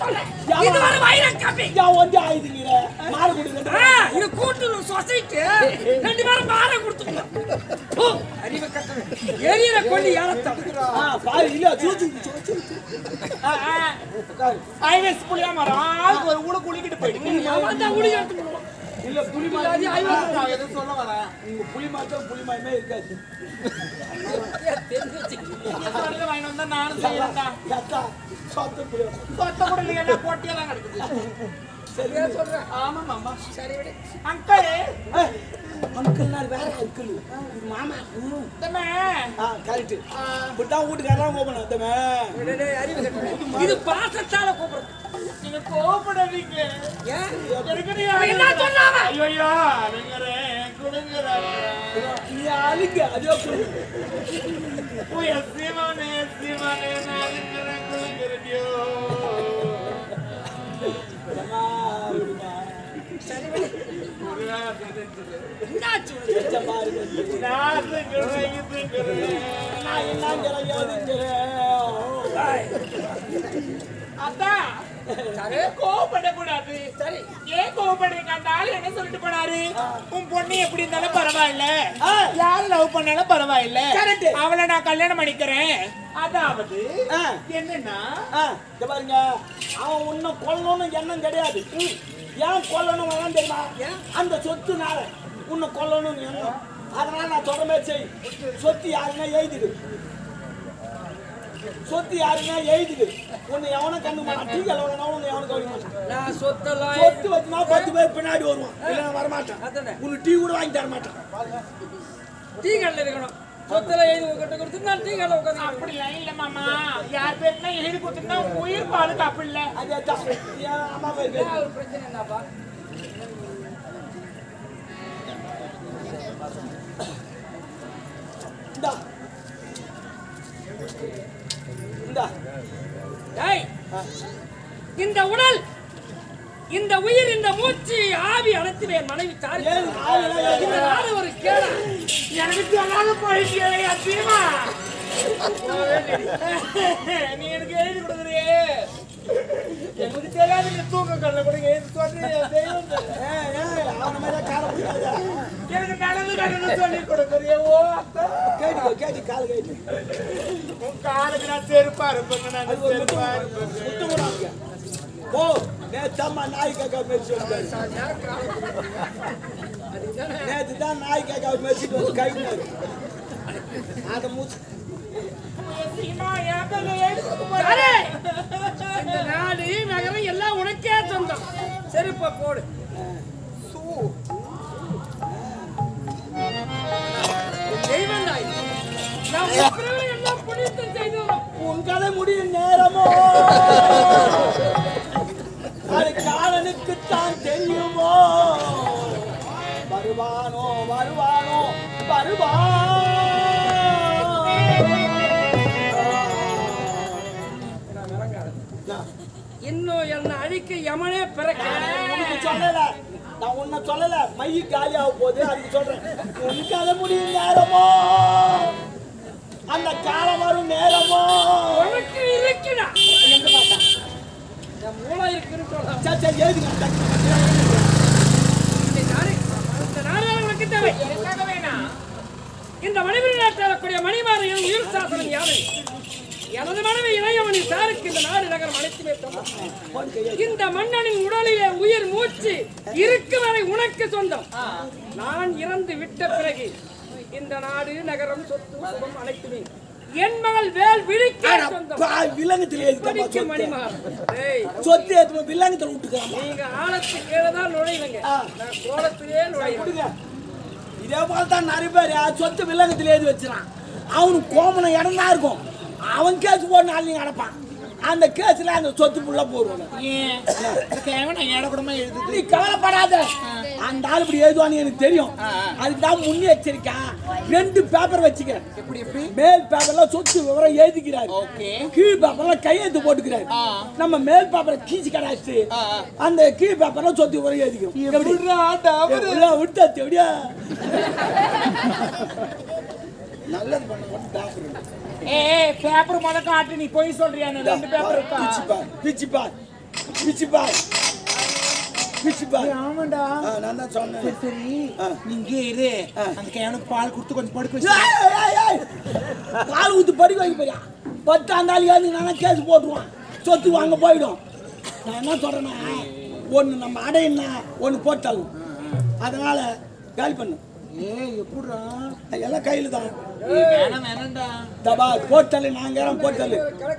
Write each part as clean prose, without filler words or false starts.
இது வர வைர கம்பி யா வந்து ஆயிடுங்கற மாறு குடுங்க இது கூட்டு சொசைட்டி ரெண்டு பேரும் மாற கொடுத்துங்க அறிவு கட்டவே ஏரியற கொல்லி யாரத்த பாரு இல்ல சூச்சு ஐவேஸ் புளியா மரம் ஒரு ஊட குளிக்கிட்டு போயிடு அவன் தான் உளி எடுத்து இல்ல புலி மாதிரி நான் எது சொல்ல வரேன் உங்க புலி மாதிரிமே இருக்காது சொல்ல வாங்கி வந்தா நானும் செய்யறேன்டா யாத்தா சாத்து புலி சொத்த கூட இல்ல போட்டியெல்லாம் நடக்குது சரியா சொல்றேன் ஆமா மாமா சரி விடு அங்கிள் அங்கிள் நான் வேற அங்கிள் இது மாமா தமே கரெக்ட் இப்பதான் வீட்டுக்காரலாம் போகணும் தமே அறிவு கட்டவே இது பாசத்தால கூப்பிடுறது நீங்க கோபப்படாதீங்க ஏன் என்ன சொன்னாவ ஐயோ நீங்கரே குடுங்கற நீ ஆளுங்க அதோ ஓய் சீமானே நாலுங்கற குடுங்கறடியோ சரி விடு என்னாச்சு கோபப்படக்கூடாது சரி ஏன் கோபப்படுறீங்க அந்த ஆளு என்ன சொல்லிட்டு போனாரு உன் பொண்ணு எப்படி இருந்தாலும் பரவாயில்ல யாரு லவ் பண்ணாலும் பரவாயில்ல அவளை நான் கல்யாணம் பண்ணிக்கிறேன் அதாவது என்னன்னா பாருங்க அவன் உன்னை கொல்லணும்னு எண்ணம் கிடையாது ஏன் கொல்லணும் வேணாம் தெரியுமா அந்த சொத்துனால உன்னை கொல்லணும்னு எண்ணம் அதனால நான் தொடர்மே செய் சொத்து யாருன்னா எழுதிடு உன்னை எவனும் கண்டு மாட்டான் டீ கலவனா உன்னை எவனும் கவனிக்க மாட்டான் நான் சொத்தெல்லாம் சொத்து வச்சுனா 10 பேர் பின்னாடி வருவான் இல்லைன்னா வரமாட்டான் உனக்கு டீ கூட வாங்கி தர மாட்டான் டீ கடையில் இருக்கணும் சொத்துல எழுதி கட்ட கொடுத்து நான் டீ கடையில் உட்காந்து அப்படி இல்ல மாமா யார் பேருனா எழுதி கொடுத்துருந்தா உயிர் பாலுக்கு அப்படி இல்ல அதே அம்மா பேருக்கு ஒரு பிரச்சனை என்னப்பா இந்த உடல் இந்த உயிர் இந்த மூச்சு ஆவி அனைத்துமே மனைவி தாரி இந்த நாடு ஒரு கேடா எனக்கு சொல்லாத போயிட்டே அத்தியமா நீ எனக்கு எழுதி கொடுக்குறியே எனக்கு தெரியாது நீ தூக்க கல்ல கூட எழுதி சொல்லி எனக்கு நடந்து கடந்து சொல்லி கொடுக்குறியே ஓ கேட்டு கால கேட்டு உன் காலுக்கு நான் செருப்பா இருப்பேங்க நான் செருப்பா இருப்பேங்க ஓ நேத்தம்மா நாய் கேட்க மெரிச்சு நேத்து தான் நாய் கேட்க மெரிச்சிட்டு வந்து கைனாரு அந்த மூச்சு இந்த நாடு நகரம் எல்லாம் உனக்கே சொந்தம் செருப்ப போடு தெய்வம் தாய் எல்லாம் புனிதம் செய்தோம் உன் கதை முடியும் நேரமோ அது காலனுக்குத்தான் தெரியுமோ வருவானோ இன்னும் என்ன அழிக்க யமனே பிறக்க சொல்லல நான் உன்னை சொல்லல மைய காலியாக போகுது அதுக்கு சொல்றேன் உன் கதை முடியும் நேரமோ அந்த காலம் வரும் நேரமோ உனக்கு இருக்குடா எங்க பாத்தா என் மூளை இருக்குன்னு சொல்றேன் சரி எழுதுங்க இந்த நாடு உனக்கு தேவை எனக்காக வேணாம் இந்த மனிதன் நாட்டக்கூடிய மணிமாரையும் உயிர் சாசனம் யாவை எனது மனைவி இளையவனின் சாருக்கு இந்த நாடு நகரம் அனைத்துமே சொந்தம் இந்த மன்னனின் உடலிலே உயிர் மூச்சு இருக்கும் வரை உனக்கு சொந்தம் நான் இறந்து விட்ட பிறகு இந்த நாடு நகரம் சொத்து சுகம் அனைத்துமே என் மகள் வேல் விழிக்க சொந்தம் விலங்கத்தில் மணிமார் சொத்து ஏற்று விலங்கத்தில் விட்டுக்கலாம் நீங்க ஆழத்து கீழே தான் நுழைவீங்க நான் கோலத்திலே நுழைவேன் இதே போல தான் நிறைய பேர் சொத்து விலங்கத்தில் எழுதி வச்சிடான் அவனுக்கு கோமன இடம் தான் இருக்கும் அவன் கேஸ் போட நாள் நீங்க அடைப்பான் அந்த கேஸ்ல அந்த சொத்து புள்ள போடுவாங்க நீ கவலைப்படாத அந்த ஆள் இப்படி எழுதுவான்னு எனக்கு தெரியும் அதுக்குதான் முன்னெச்சரிக்கை 2 பேப்பர் வச்சுக்கிறேன் மேல் பேப்பர்ல சொத்து விவரம் எழுதிக்கிறாரு கீழ் பேப்பர்ல கையெழுத்து போட்டுக்கிறாரு நம்ம மேல் பேப்பரை கீச்சு கடாச்சு அந்த கீழ் பேப்பர்ல சொத்து விவரம் எழுதிக்கிறோம் விட்டா எப்படியா நல்லது பண்ண பேப்பர் முத காட்டு நீ போய் சொல்றியா 2 பேப்பர் இருக்கா பிச்சிப்பா ஆமாண்டா நான் தான் சொன்னேன். சரி நீங்க இரு அந்த கையனுக்கு பால் கொடுத்து கொஞ்சம் படுக்க வச்சு பால் ஊத்து படுக்க வைக்க போறியா 10 ஆண்டாளியாவது நான் கேஸ் போட்டுருவான் சொத்து வாங்க போயிடும். நான் என்ன சொல்றேன்னா ஒன்று நம்ம அடையினா ஒன்று போட்டாலும் அதனால காலி பண்ணு. எப்படா எல்லாம் கையில் தான் வேணாண்டா தபா போட்டல் நாங்க போட்டல்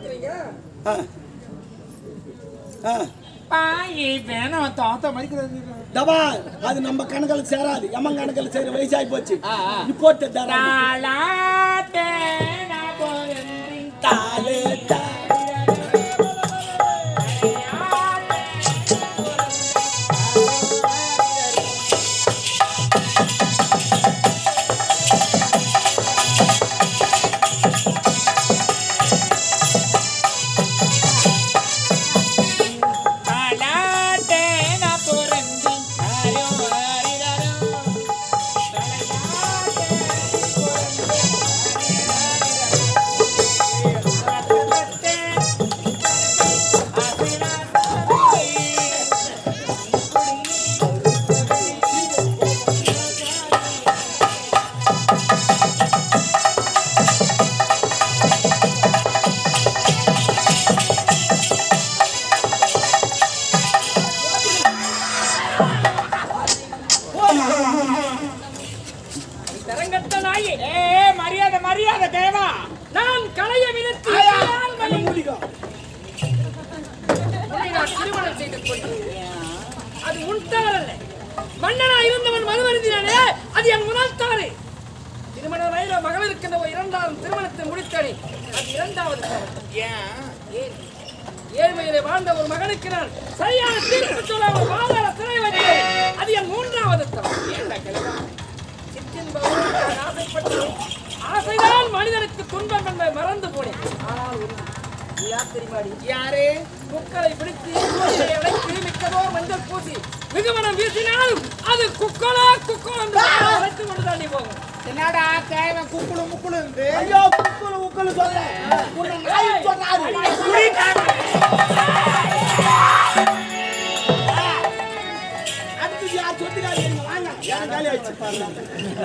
வேணாம் தாத்தா மதிக்கிறது தபா அது நம்ம கணக்கில் சேராது எம்மன் கணக்கில் சேர வயசாகி போச்சு. நீ போட்டு மரியாதை மரியாதை தேவா நான் கலைய விழுத்து திருமணம் செய்து கொண்டேன். அது உன் தவறல்ல. மன்னனா இருந்தவன் மறுவருந்தினானே அது என் முதல் தவறு. திருமண வயதில மகளிருக்கு இரண்டாவது திருமணத்தை முடித்தனே அது இரண்டாவது தவறு. ஏழ்மையிலே வாழ்ந்த ஒரு மகனுக்கு நான் சரியான தீர்ப்பு சொல்லாமல் வாதாட சிறை வைத்தேன் அது என் மூன்றாவது தவறு. ஆசைதான் மனிதனுக்கு துன்பம் என்பதை மறந்து போனேன். ஆனால் யார் தெரியுமாடி? யாரு குக்களை பிடித்து அழைத்து மிக்கதோர் மஞ்சள் பூசி மிகுமனம் வீசினாலும் அது குக்கோலா குக்கோல் என்று அழைத்து கொண்டு தாண்டி போகும். என்னடா தேவை குக்குளு முக்குளு இருந்து ஐயோ குக்குளு முக்குளு சொல்ல உன்னை நாய் சொல்றாரு. அடுத்து யார் சொத்துக்காரி வாங்க யார் காலி ஆயிடுச்சு பாருங்க.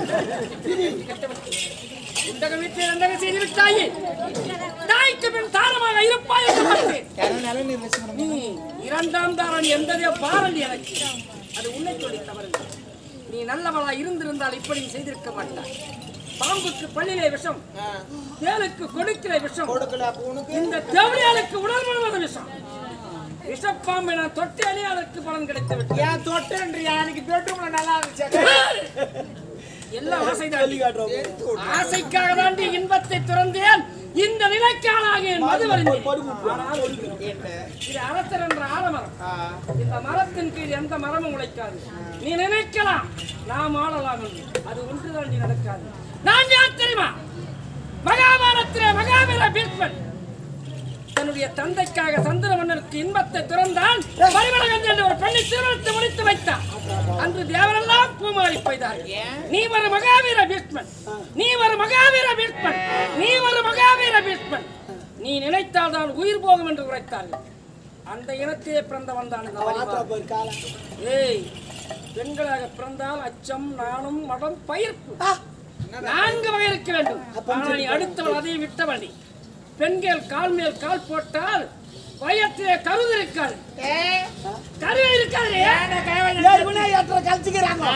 உண்டக வீட்டில் நந்தக செய்து விட்டாயே தாய்க்கு பின் தாரமாக இருப்பாய் என்று பார்த்தேன். நீ இரண்டாம் தாரன் என்பதே பாரண்டி எனக்கு அது உன்னை சொல்லி தவறு. நீ நல்லவளா இருந்திருந்தால் இப்படி செய்திருக்க மாட்டாய். பாம்புக்கு பள்ளியிலே விஷம் தேலுக்கு கொடுக்கிற விஷம் இந்த தேவடியாளுக்கு உடல் முழுவதும் விஷம். விஷப்பாம்பை நான் தொட்டேனே அதற்கு பலன் கிடைத்து விட்டேன். ஏன் தொட்டேன்றியா எனக்கு பெட்ரூம்ல நல்லா இருந்துச்சு. எல்லா ஆசைக்காக தாண்டி இன்பத்தை துறந்தேன். இந்த நிலைக்கானாக என் மது வருந்தேன். இது அரசர் என்ற ஆலமரம். இந்த மரத்தின் கீழ் எந்த மரமும் உழைக்காது. நீ நினைக்கலாம் நாம் ஆளலாம் என்று. அது ஒன்று தாண்டி நடக்காது. நான் யார் தெரியுமா? மகாபாரத்திலே மகாவீர பீஷ்மன் தன்னுடைய தந்தைக்காக சந்திர மன்னருக்கு இன்பத்தை துறந்தான். பரிமளகன் என்ற ஒரு பெண்ணை திருமணத்தை முடித்து வைத்தான். அன்று தேவரெல்லாம் பூமாரி பெய்தார்கள். நீ ஒரு மகாவீர பீஷ்மன், நீ ஒரு மகாவீர பீஷ்மன், நீ ஒரு மகாவீர பீஷ்மன். நீ நினைத்தால் தான் உயிர் போகும் என்று உரைத்தார்கள். அந்த இனத்திலே பிறந்தவன் தான். ஏய், பெண்களாக பிறந்தால் அச்சம், நாணம், மடம், பயிர்ப்பு 4 வகை இருக்க வேண்டும். ஆனால் நீ அடுத்தவள் அதை விட்ட வண்டி. பெண்கள் கால் மேல் கால் போட்டால் வயத்திலே கருது இருக்காது. கருவை இருக்காது. கழிச்சுக்கிறாங்க.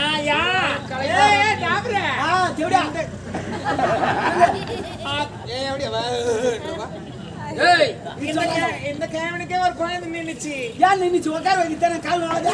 இந்த கேவனுக்கே ஒரு குழந்தை நின்னுச்சு. ஏன் நின்னுச்சு? உட்கார வைக்கிட்டான கால் வாங்க.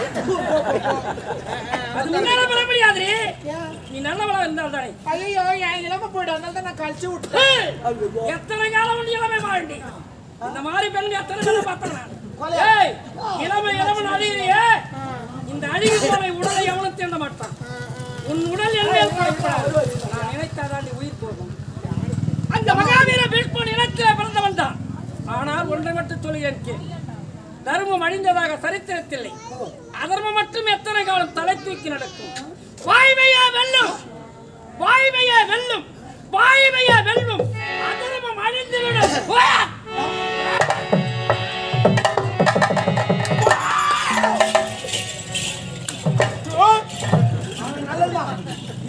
அது முன்னால வர முடியாது. நீ நல்லவளா இருந்தால் தானே. ஐயோ என் இளமை போயிட்டு அதனால தான் நான் கழிச்சு விட்டேன். எத்தனை காலம் வந்து இளமை வாழ்ந்தி இந்த மாதிரி பெண்கள் எத்தனை பேரை பார்த்தேன். இளமை இளவன் அழியிறியே. இந்த அழிவு போல உடலை எவனும் தேட மாட்டான். உன் உடல் என்ன நான் நினைத்தாதாண்டி உயிர் போகும். அந்த மகாவீர பீஷ்மன் இனத்திலே பிறந்தவன் தான். ஆனால் ஒன்றை மட்டும் சொல்கிறேன், தர்மம் அழிந்ததாக சரித்திரத்தில்லை. அதர்மம் மட்டும் எத்தனை காலம் தலை தூக்கி நடக்கும். வாய்மையா வெல்லும், வாய்மையா வெல்லும், வாய்மையா வெல்லும். அதர்மம் அழிந்துவிடும்.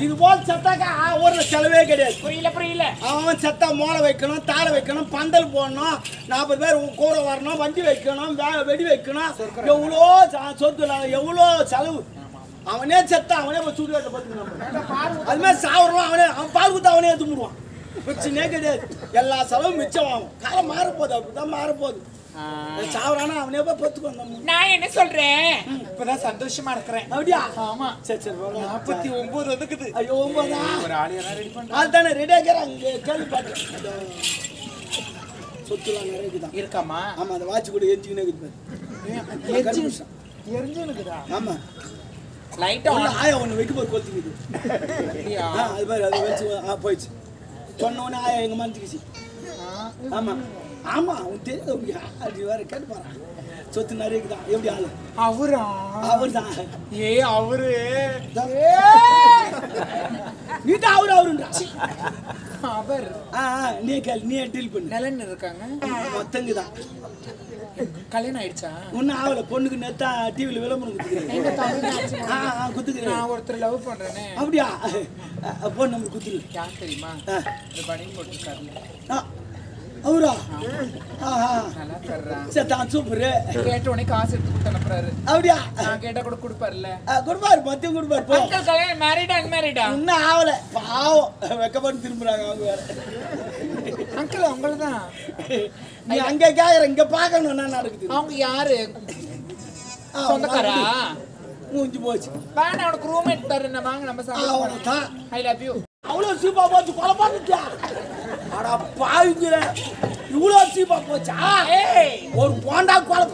இது போல் செத்தாக்கா ஊர்ல செலவே கிடையாது. புரியல அவன் செத்தா மோளை வைக்கணும், தாளை வைக்கணும், பந்தல் போடணும், 40 பேர் கூட வரணும், வண்டி வைக்கணும், வெடி வைக்கணும், எவ்வளோ சொத்து எவ்வளோ செலவு. அவனே செத்தா அவனே போய் சூடு பார்த்துக்கணும். அது மாதிரி சாவரம் அவன் பால் குத்தா அவனே எடுத்துடுவான். பிரச்சனையே கிடையாது. எல்லா செலவும் மிச்சம் ஆகும். காலம் மாறப்போகுது, அப்படிதான் மாறப்போகுது. சாவரானா அவனே போய் பத்துக்கணும். நான் என்ன சொல்றேன், இப்பதான் சந்தோஷமா இருக்கிறேன். அப்படியா? ஆமா. சரி 49 வந்துக்குது. ஐயோ 9 ஒரு ஆளியெல்லாம் ரெடி பண்ண அதுதானே ரெடியா இருக்கிறாங்க. கேள்வி பார்த்தேன். சொத்துலாம் நிறைய இருக்குதான் இருக்காமா? ஆமா, அந்த வாட்ச் கூட எரிஞ்சுக்கினே இருக்குது. எரிஞ்சுனுக்குதா? ஆமா, லைட்டா ஆயா ஒன்று வைக்க போய் கொளுத்திக்குது. அது மாதிரி அது வச்சு போயிடுச்சு. சொன்ன உடனே ஆயா எங்க மனத்துக்குச்சு. ஆமா ஆமா, அவன் தெரியாது. அப்படி வேற கேட்டு பாரு. சொத்து நிறைய இருக்குதான். எப்படி ஆளு? அவரா? அவர் தான். அவரு நீட்டா அவருன்றா. அவர் நீ டீல் பண்ணு. நிலன்னு இருக்காங்க. மொத்தங்க தான். கல்யாணம் ஆயிடுச்சா? ஒன்னும் ஆகல. பொண்ணுக்கு நேத்தா டிவில விளம்பரம் குத்துக்கிறேன். நான் ஒருத்தர் லவ் பண்றேனே. அப்படியா? பொண்ணு நம்ம குத்துரு. யார் தெரியுமா? இந்த பனியன் போட்டுருக்காருல்ல அவரா? நல்லா தர்றா. சரி தான், சூப்பர். கேட்ட உடனே காசு எடுத்து கொடுத்து அனுப்புறாரு. அப்படியா? நான் கேட்டா கூட கொடுப்பாருல்ல. கொடுப்பாரு, மத்தியம் கொடுப்பாரு. அங்கிள் கல்யாணம் மேரிடா அன்மேரிடா? இன்னும் ஆகல. பாவம் வெக்கப்பட்டு திரும்புறாங்க அவங்க வேற. அங்கிள் அவங்களதான். நீ அங்க கேக்குற, இங்க பாக்கணும் என்ன நடக்குது. அவங்க யாரு? சொந்தக்காரா? மூஞ்சி போச்சு. வேணா அவனுக்கு ரூம்மேட் தரேன். வாங்க நம்ம சாப்பிட. I love you. அவ்வளவு சீப்பா போச்சு. கொலை பண்ணிட்டியா? அடா பாவிங்கிற, இவ்வளோ சீப்பா போச்சா? ஒரு போண்டா கொலை.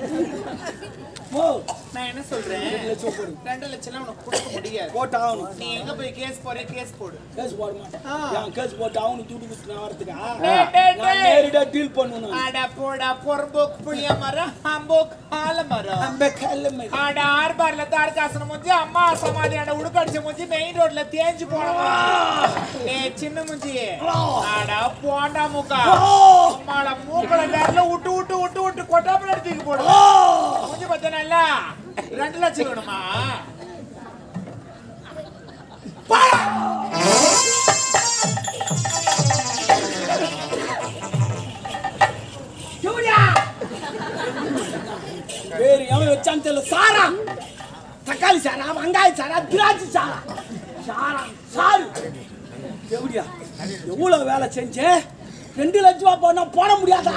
நான் என்ன சொல்றேன், 2 லட்சம் உனக்கு கொடுக்க முடியாது. போட்டாகணும். நீ எங்க போய் கேஸ் போற? கேஸ் போடு. கேஸ் போட மாட்டேன். கேஸ் போட்டு அவனுக்கு துட்டு குத்து நான் வரதுக்கா? நேரடியா டீல் பண்ணணும். அட போடா பொறம்போக் புளிய மரம், அம்போக் ஆலமரம். அட ஆர்பார்ல தார்காசனம் முஞ்சி, அம்மா சமாதி அட உடுக்கடிச்ச முஞ்சி, மெயின் ரோட்ல தேஞ்சு போனவா. சின்ன முஞ்சி. அட போண்டா மூக்கா. அம்மால மூக்கல வேர்ல விட்டு விட்டு விட்டு விட்டு கொட்டாப்பல எடுத்துக்கு போடு. முஞ்சி பார்த்தா நல்லா 2 லட்சம் வேணுமா? வேறு எவன் வச்சான்னு தெரியல. சாரா, தக்காளி சாரா, வெங்காய சாரா, திராட்சை சாரா, சாரா சாரு. எப்படியா? எவ்வளவு வேலை செஞ்சு 2 லட்சம் ரூபாய் போனா போட முடியாதா?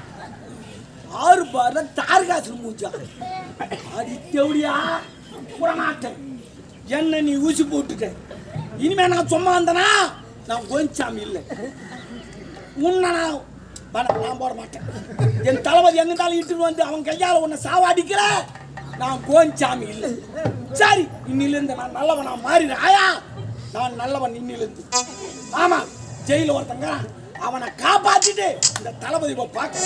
6 பார்ல தார் காசு மூச்சா. அது எப்படியா? புறமாட்டேன். என்ன நீ ஊசி போட்டுட்ட. இனிமே நான் சும்மா இருந்தனா நான் கோஞ்சாமி இல்லை. உன்னை நான் போட மாட்டேன். என் தளபதி எங்கிருந்தாலும் இட்டுன்னு வந்து அவன் கையால் உன்னை சாவாடிக்கல. நான் கோஞ்சாமி இல்லை. சரி, இன்னிலிருந்து நான் நல்லவன். நான் மாறிடுறேன். ஆயா, நான் நல்லவன் இன்னிலிருந்து. ஆமா, ஜெயில ஒருத்தங்க அவனை காப்பாத்திட்டு இந்த தளபதி பார்க்க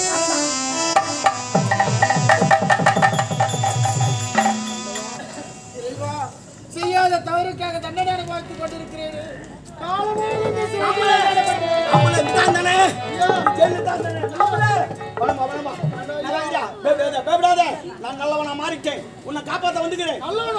செய்யாத தவறுக்காக தண்டனை அனுபவித்துக் கொண்டிருக்கிறேன். நான் நல்லவனா மாறிட்டேன். உன்னை காப்பாத்த வந்துக்கிறேன்.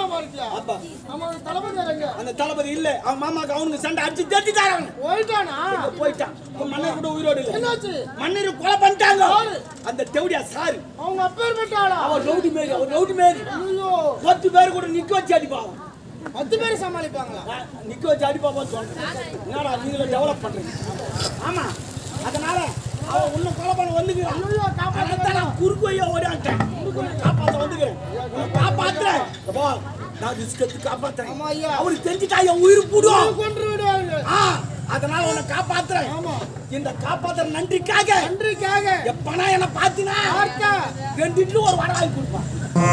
அந்த தளபதி இல்ல, அவன் மாமாக்கு அவனுக்கு சண்டை அடிச்சு தெரிஞ்சுட்டான். போயிட்டான். மன்னர் கூட உயிரோடு இல்ல. மன்னர் கொலை பண்ணிட்டாங்க. அந்த தெவடியா சாரு அவங்க அப்பேர் பெற்றாளா? அவன் ரவுடி மேரி. அவன் ரவுடி மேரி. 10 பேர் கூட நிக்க வச்சு அடிப்பான். 10 பேர் சமாளிப்பாங்களா? நிக்க வச்சு அடிப்பாப்பா சொல்றேன். என்னடா நீங்களே டெவலப் பண்றீங்க? ஆமா, அதனால அவன் உன்னை கொலை பண்ண வந்துக்கிறான். நான் குறுக்கு வையா ஓடிட்டேன். காப்பாற்ற வந்துக்கிறேன். உன்னை காப்பாத்துறேன். நான் ரிஸ்கத்து காப்பாத்துறேன். அவருக்கு தெரிஞ்சுட்டா என் உயிர் போடுவான். அதனால உன்னை காப்பாத்துறேன். இந்த காப்பாத்துற நன்றிக்காக எப்பனா என்ன பாத்தினா 2 இட்லி ஒரு வடை வாங்கி கொடுப்பான்.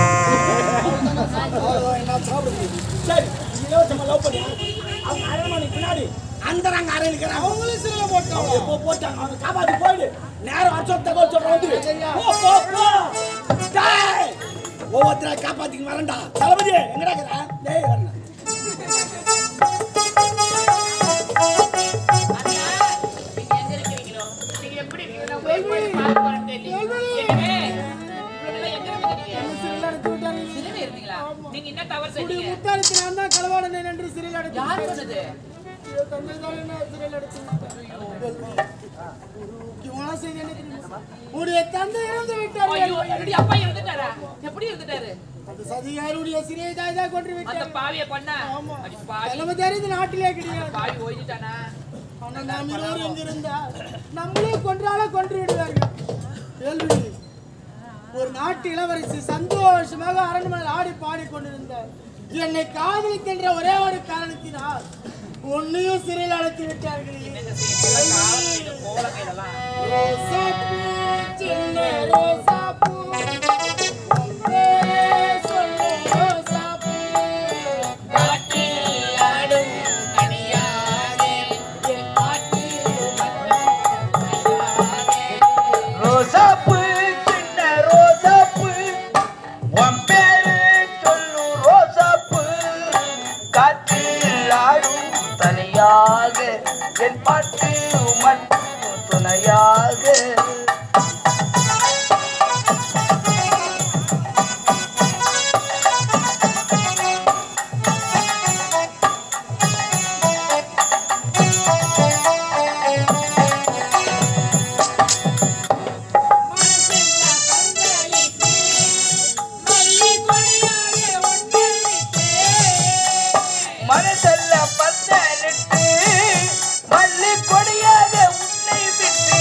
சரி, இலவசமா லவ் பண்ணி அவங்க அரண்மனைக்கு பின்னாடி அந்த நாங்க அறையில் இருக்கிறாங்க. அவங்களும் சிறையில் போட்டாங்க. எப்போ போட்டாங்க? அவங்க காப்பாற்றி போயிடு. நேரம் வருஷம் தகவல் சொல்றேன். ஒவ்வொருத்தரை காப்பாத்திக்கு வரண்டா. தளபதி எங்கடா இருக்கிறா? டேய் வரணும். நீங்க என்ன தவறு செஞ்சீங்க? முத்தாரத்தினால தான் கலவாடனே என்று சிறையில் யார் சொன்னது? உடைய தந்தை இறந்து விட்டார். ஐயோ, என்னுடைய அப்பா இறந்துட்டாரா? எப்படி இறந்துட்டாரு? அந்த சதிகாருடைய சிறிய தாய் தான் கொன்று அந்த விட்டார். பாவிய கொன்னா? அடி பாவி. தலைமை தெரிந்து நாட்டிலே கிடையாது. பாவி ஓய்ஞ்சிட்டானா? ஆனா நாம் இருவரும் இங்க இருந்தா நம்மளே கொன்றால கொன்று விடுவார்கள். கேள்வி, ஒரு நாட்டு இளவரசி சந்தோஷமாக அரண்மனையில் ஆடி பாடி கொண்டிருந்தார். என்னை காதலிக்கின்ற ஒரே ஒரு காரணத்தினால் உன்னையும் சிறையில் அடைத்து விட்டார்கள். ரோசாப்பூ, சின்ன ரோசாப்பூ, ஒன்றே சொல்லு ரோசாப்பூ, காட்டில் ஆடும் கனியாரே, என் பாட்டு ரோசாப்பூ, சின்ன ரோசாப்பூ, உன் பேரு சொல்லு ரோசாப்பூ, காற்றில் ஆடும் தனியாக என் பாட்டு மட்டும் துணையாக. மனசல்ல பந்தலிட்டு மல்லி கொடியாக உன்னை விட்டு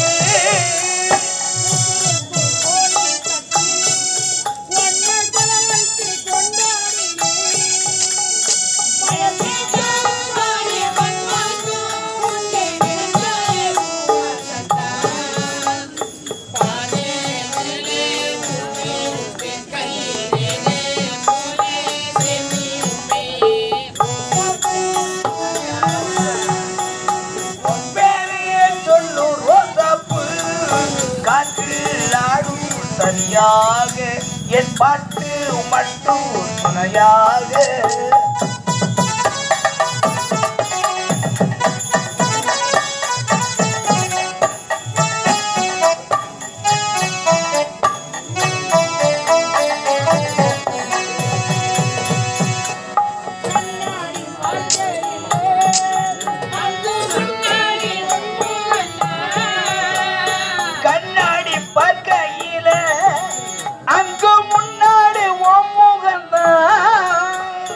தனியாக என் பாட்டு மட்டும் துணையாக. கண்ணாடி பார்க்கையில அங்க முன்னாடி உன் முகம்தான்.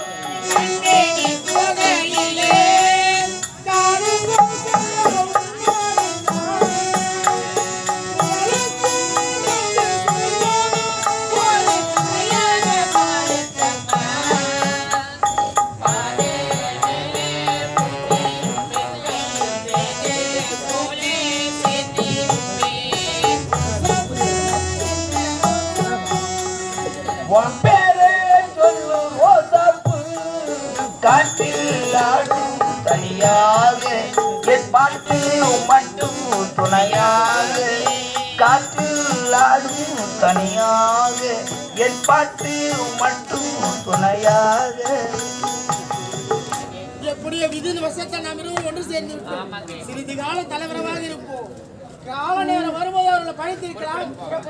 உன் பேரு சொல்லு ரோசாப்பூ, காற்றில் ஆடும் தனியாக என் பாட்டு மட்டும் துணையாக. காற்றில் ஆடும் தனியாக என் பாட்டு மட்டும் துணையாக. எப்படிய விதின் வசத்தை நாம் இருவரும் ஒன்று சேர்ந்து விட்டோம். சிறிது கால தலைவரமாக இருப்போம். கால நேரம் வரும்போது அவர்களை பழித்திருக்கலாம்.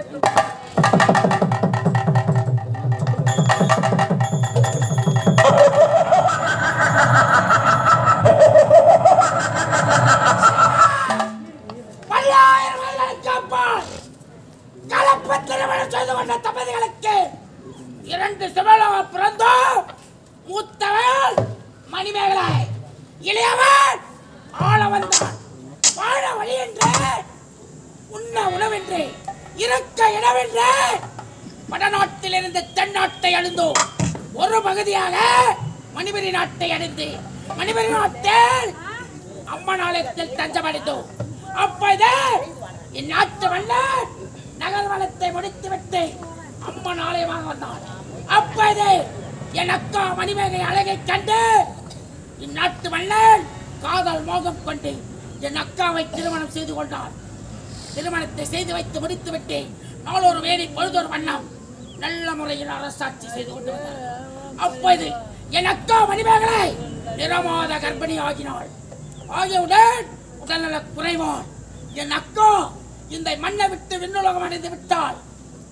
பல்லாயிரம் வருடங்களுக்கு அப்பால் கலப்பு திருமணம் செய்து கொண்ட தம்பதிகளுக்கு 2 சிவலோகம் பிறந்தோம். மூத்தவன் மணிமேகலை, இளையவன் ஆள வந்தான். வாழ வழி என்று, உண்ண உணவென்று, இருக்க இடவென்று வடநாட்டில் இருந்து தென்னாட்டை அழிந்தோம். ஒரு பகுதியாக மணிபுரி நாட்டை அடைந்து மணிபுரி நாட்டில் அம்மன் ஆலயத்தில் தஞ்சமடைந்தோம். அப்போது இந்நாட்டு மன்னர் நகர் வளத்தை முடித்துவிட்டு அம்மன் ஆலயமாக வந்தார். அப்போது என் அக்கா மணிமேகலை அழகை கண்டு இந்நாட்டு மன்னர் காதல் மோகம் கொண்டு என் அக்காவை திருமணம் செய்து கொண்டார். திருமணத்தை செய்து வைத்து முடித்துவிட்டு நாளொரு வேலை பொழுதொரு வண்ணம் நல்ல முறையில் அரசாட்சி செய்து கொண்டு வந்தார். அப்போது என் அக்கா மணிமேகலை நிறமாத கர்ப்பிணி ஆகினாள். ஆகியவுடன் உடல்நல குறைவாள். என் அக்கா இந்த மண்ணை விட்டு விண்ணுலகம் அடைந்து விட்டாள்.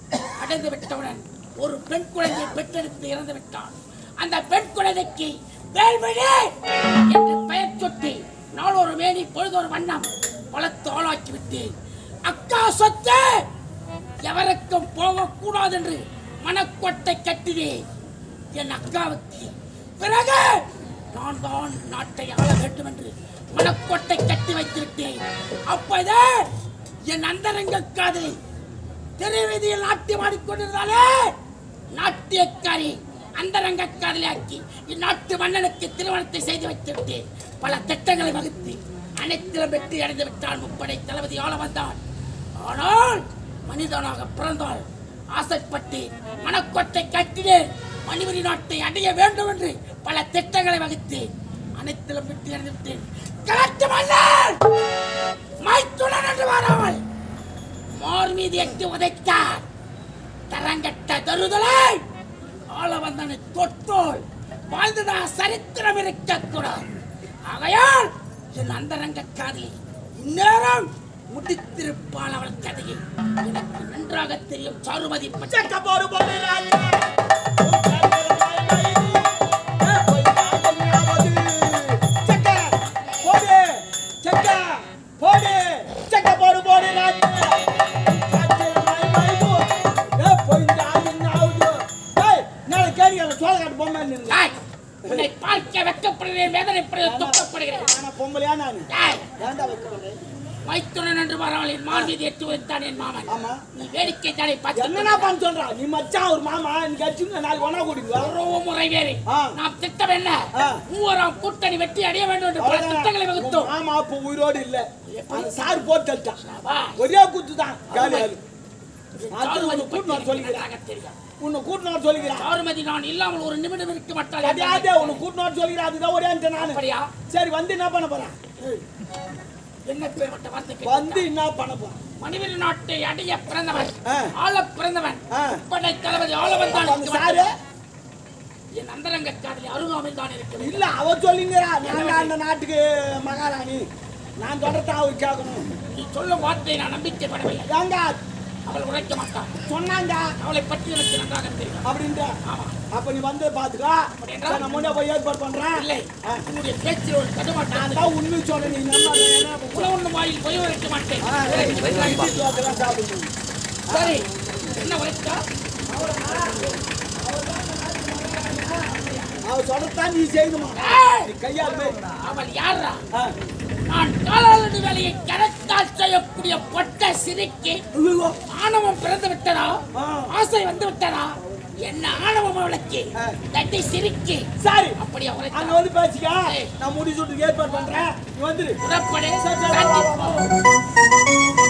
அடைந்து விட்டவுடன் ஒரு பெண் குழந்தையை பெற்றெடுத்து இறந்து விட்டாள். அந்த பெண் குழந்தைக்கு வேல்மணி என்று பெயர் சொட்டி நாளொரு மேனி பொழுதொரு வண்ணம் வளர்த்து ஆளாக்கி விட்டேன். அக்கா சொத்து எவருக்கும் போகக்கூடாது என்று மனக்கோட்டை கட்டினேன் என் அக்காவுக்கு. பிறகு நான் தான் நாட்டை ஆள வேண்டும் என்று மனக்கோட்டை கட்டி வைத்திருக்கேன். அப்போது என் அந்தரங்க காதலி தெருவீதியில் நாட்டியம் ஆடிக்கொண்டிருந்தாலே நாட்டியக்காரி அந்தரங்க காதலியாக்கி இந்நாட்டு மன்னனுக்கு திருமணத்தை செய்து வைத்திருந்தேன். பல திட்டங்களை வகுத்து அனைத்திலும் வெற்றி அடைந்து விட்டால் முப்படை தளபதி ஆள வந்தான். ஆனால் மனிதனாக பிறந்தால் ஆசைப்பட்டு மனக்கோட்டை கட்டினேன். மணிபுரி நாட்டை அடைய வேண்டும் என்று பல திட்டங்களை வகுத்து அனைத்திலும் வெற்றி அடைந்து விட்டேன். கலட்டு மன்னன் மைத்துடன் என்று வராமல் மார் மீது எட்டு உதைத்தார். தரங்கட்ட தருதலை ஆள வந்தனை தொட்டோல் வாழ்ந்ததா சரித்திரம் இருக்கக்கூடாது. ஆகையால் என் அந்தரங்க காதலி இந்நேரம் முடித்திருப்பாள். அவள் கதையை எனக்கு நன்றாக தெரியும். சாருமதி உன்னை பார்க்க வெட்கப்படுகிறேன், வேதனைப்படுகிறேன், துக்கப்படுகிறேன். பொம்பளையா நான் மைத்துடன் என்று வராமல் மான் மீது எட்டு வைத்தான் என் மாமன். நீ வேடிக்கை தானே பார்த்து என்னன்னா பண்ண சொல்றா? நீ மச்சான் ஒரு மாமா நீ கட்சிங்க நாளைக்கு ஒண்ணா கூட்டிங்க. ஒரு முறை வேறு நாம் திட்டம் என்ன? மூவராம் கூட்டணி வெற்றி அடைய வேண்டும் என்று பல திட்டங்களை வகுத்தோம். ஆமா அப்ப உயிரோடு இல்ல. அந்த சார் போட்டு தள்ளிட்டான். ஒரே கூத்து தான். காலியாரு கூட்டினார் சொல்லிக்கிறாங்க. உன்னை கூட்டினார் சொல்லிக்கிறான். சாருமதி நான் இல்லாமல் ஒரு நிமிடம் இருக்க மாட்டாள். அதே அதே உன்னை கூட்டினார் சொல்லிக்கிறான். அதுதான் ஒரே நான். அப்படியா? சரி வந்து என்ன பண்ண போறான்? என்ன பேர்பட்ட வார்த்தை வந்து என்ன பண்ண போறான்? மணிவீர நாட்டை அடைய பிறந்தவன், ஆள பிறந்தவன், படை தளபதி ஆள வந்தான். சாரு என் அந்தரங்க காதலி அருகாமையில் தான் இருக்கிறது. இல்ல அவ சொல்லிங்கிறா. நான் அந்த நாட்டுக்கு மகாராணி. நான் தொடர்த்தா அவர் கேட்கணும். நீ சொல்லும் வார்த்தையை நான் நம்பிக்கைப்படவில்லை. ஏங்க அவள் உழைக்க மாட்டான் சொன்னாங்க. அவளை பற்றி எனக்கு நன்றாக தெரியும். அப்படின்ற ஆமா. அப்ப நீ வந்து பாத்துக்கோ. நான் முன்னே போய் ஏற்பாடு பண்றேன். இல்லை உன்னுடைய பேச்சில் ஒரு தடுமாட்டம். அதான் உண்மை சொல்ல நீ உணவு வாயில் போய் உரைக்க மாட்டேன். சாப்பிடுங்க. சரி என்ன உரைச்சா? அவ சொல்லத்தான் நீ செய்யணுமா? நீ கையால் அவள் யாரா? நான் காலாளடி வேலையை கரெக்டால் செய்யக்கூடிய பொட்ட சிரிக்கி ஆணவம் பிறந்து விட்டதா? ஆசை வந்து விட்டதா? என்ன ஆணவம் அவளுக்கு? தட்டி சிரிக்கி. சரி அப்படியே அங்க வந்து பேசிக்க. நான் முடி சுட்டு ஏற்பாடு பண்றேன். நீ வந்துரு. புறப்படு.